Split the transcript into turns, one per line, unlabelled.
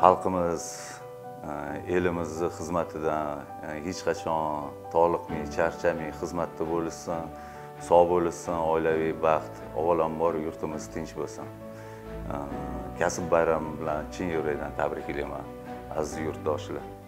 xalqimiz elimizni xizmatidan hech qachon toliqmay, charchamay xizmatda bo'lishsin, sog' bo'lishsin, oilaviy baxt, avvalambor yurtimiz tinch bo'lsin. Kasb bayrami bilan chin yurakdan tabriklayman aziz yurtdoshlar.